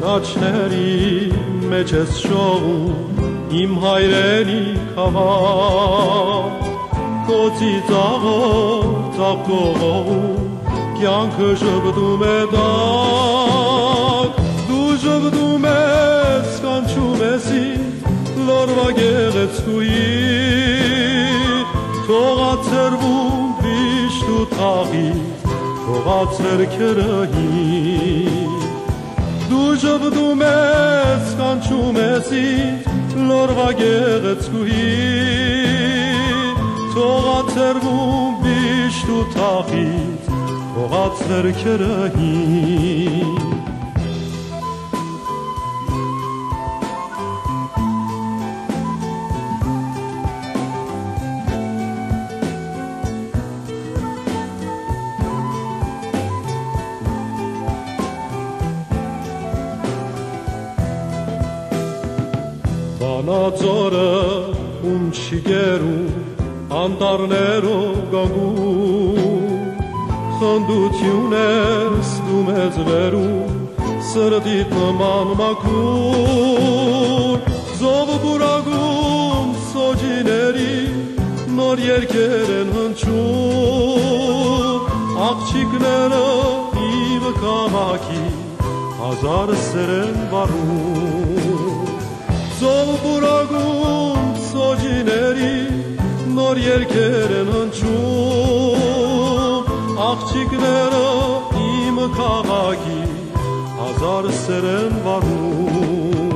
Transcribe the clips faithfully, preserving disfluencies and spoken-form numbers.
Կանաչների մեջ ես շողում իմ հայրենի քաղաք Կոցի ծաղով ծաղկողում կյանքը ժպտում է տակ Դու ժպտում ես կանչում ես ինձ լորվա գեղեցկուի Թողացրվում վիշտ ու թաղից թողացր քրհին Դու ժպտում ես, կանչում ես ինձ լորվա գեղեցկուի Թողացրվում վիշտ ու թաղից թողացր քրհին Բանաձորը ում չի գերում անտառներով գանգում Խնդություն ես դու մեզ վերում սրտիդ նման մաքուր Զով բուրագում սոջիների նոր երգեր են հնչում Աղջիկները իմ կամաքի հազար սեր են վառում Զով բուրագում սոջիների նոր երգեր են հնչում Աղջիկները իմ քաղաքի հազար սեր են վառում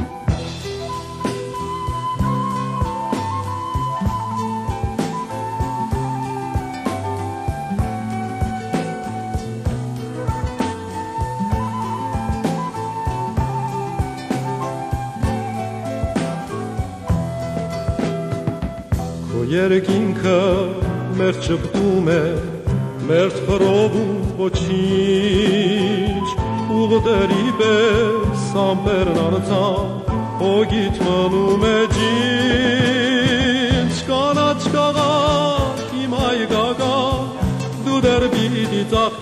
Երկինքը մեր ճպտում է, մեր խրովում ոչինչ Ուղդերի պես ամպերն արձան, հոգիտ մնում է ջինչ Կանաչ կաղաք, իմ հայգագա, դու դեր պիտի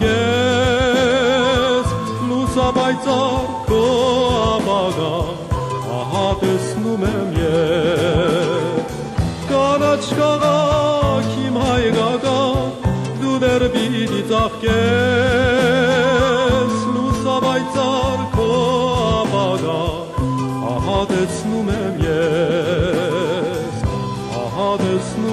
ծաղկես Լուսաբայծար քո ապագա, ահա տեսնում եմ ես Կանաչ կաղաք, իմ հայգագա, դու դեր պիտի ծաղկես Լուսաբայծար քո ապագա, ահա տեսնում եմ ես, ահա տեսնում